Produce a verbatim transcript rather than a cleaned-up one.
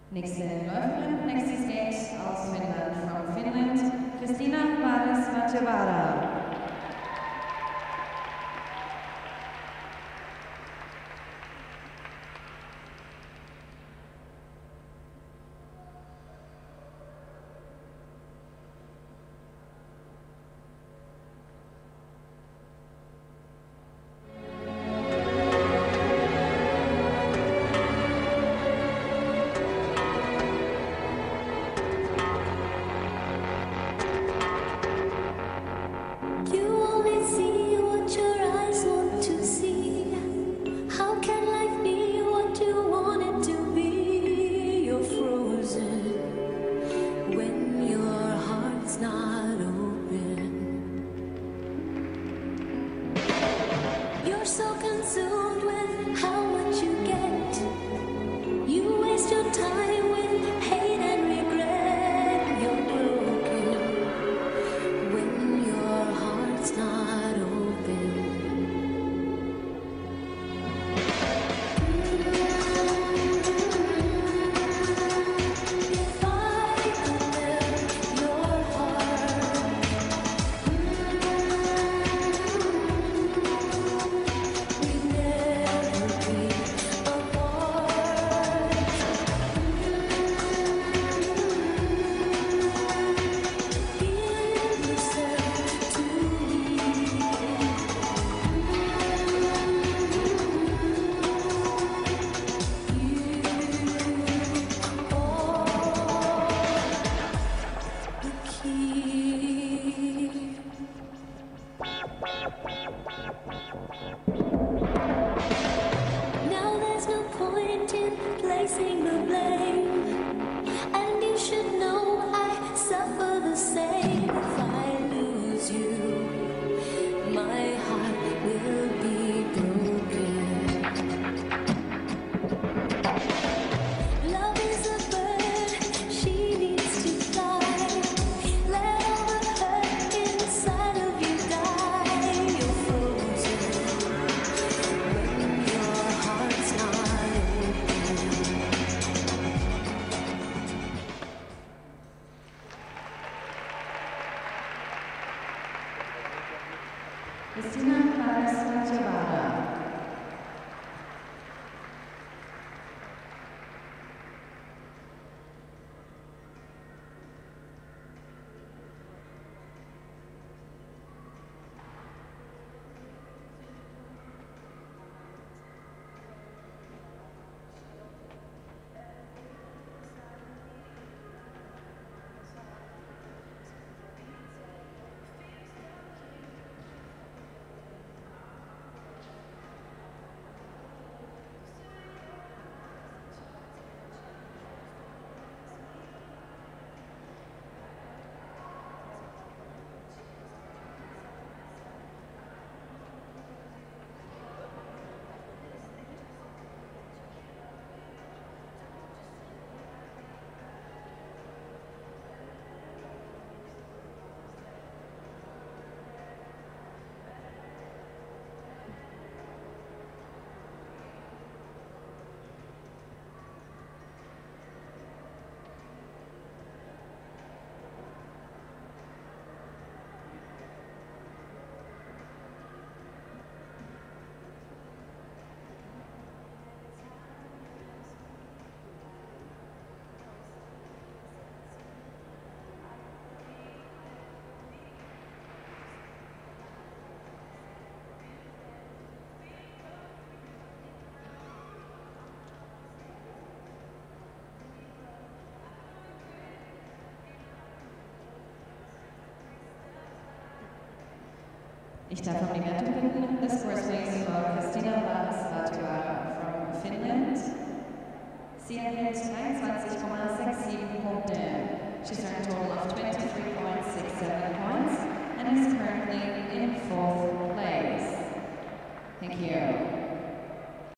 Nächste Läuferin, nächstes Skate aus Finnland, from Finland, Kristina Vares-Vattavara. So consumed with how much you get, you waste your time with hate and regret. You're broken when your heart's not open. If I could melt your heart, now there's no point in placing the blame, and you should know I suffer the same. If I lose you, my heart will be broken. Love is a bird, she needs to fly. Let all the hurt inside of you die. You're frozen when your heart's not open. Kristina Vares-Vattavara. Ich darf um die Wertung bitten. This course race for Kristina Vares-Vattavara from Finland. Sie erhält dreiundzwanzig Komma siebenundsechzig Punkte. She's earned a total of twenty-three point six seven points and is currently in fourth place. Thank you.